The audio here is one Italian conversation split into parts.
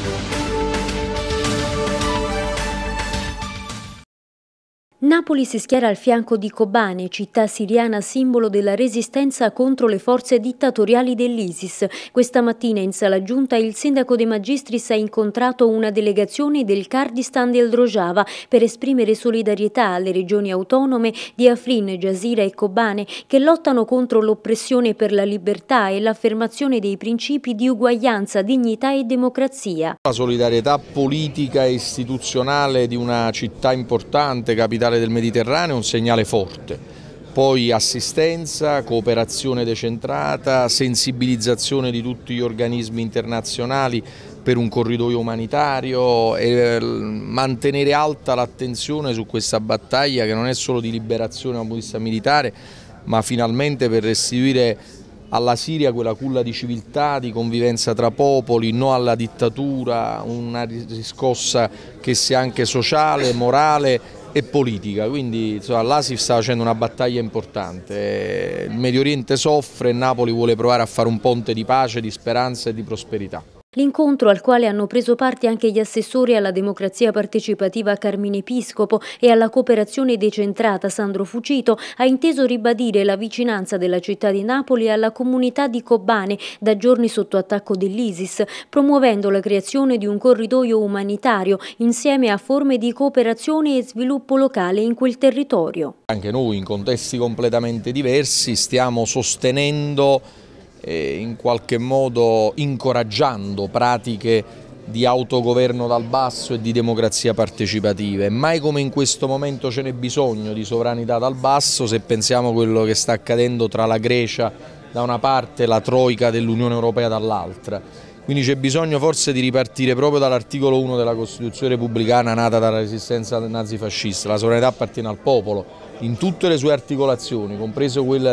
Napoli si schiera al fianco di Kobane, città siriana simbolo della resistenza contro le forze dittatoriali dell'ISIS. Questa mattina in sala giunta il sindaco De Magistris ha incontrato una delegazione del Kurdistan del Rojava per esprimere solidarietà alle regioni autonome di Afrin, Jazira e Kobane che lottano contro l'oppressione per la libertà e l'affermazione dei principi di uguaglianza, dignità e democrazia. La solidarietà politica e istituzionale di una città importante, capitale del Mediterraneo, è un segnale forte. Poi assistenza, cooperazione decentrata, sensibilizzazione di tutti gli organismi internazionali per un corridoio umanitario e mantenere alta l'attenzione su questa battaglia che non è solo di liberazione da un punto di vista militare, ma finalmente per restituire alla Siria quella culla di civiltà, di convivenza tra popoli, no alla dittatura, una riscossa che sia anche sociale, morale e politica. Quindi l'ASIF sta facendo una battaglia importante, il Medio Oriente soffre e Napoli vuole provare a fare un ponte di pace, di speranza e di prosperità. L'incontro, al quale hanno preso parte anche gli assessori alla democrazia partecipativa Carmine Episcopo e alla cooperazione decentrata Sandro Fucito, ha inteso ribadire la vicinanza della città di Napoli alla comunità di Kobane, da giorni sotto attacco dell'ISIS, promuovendo la creazione di un corridoio umanitario insieme a forme di cooperazione e sviluppo locale in quel territorio. Anche noi, in contesti completamente diversi, stiamo sostenendo in qualche modo incoraggiando pratiche di autogoverno dal basso e di democrazia partecipativa. E mai come in questo momento ce n'è bisogno di sovranità dal basso, se pensiamo a quello che sta accadendo tra la Grecia da una parte e la troica dell'Unione Europea dall'altra. Quindi c'è bisogno forse di ripartire proprio dall'articolo 1 della Costituzione repubblicana nata dalla resistenza nazifascista. La sovranità appartiene al popolo in tutte le sue articolazioni, compreso quella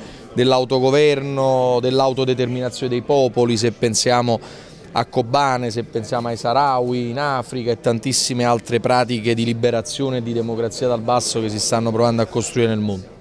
dell'autogoverno, dell'autodeterminazione dei popoli, se pensiamo a Kobane, se pensiamo ai Saharawi in Africa e tantissime altre pratiche di liberazione e di democrazia dal basso che si stanno provando a costruire nel mondo.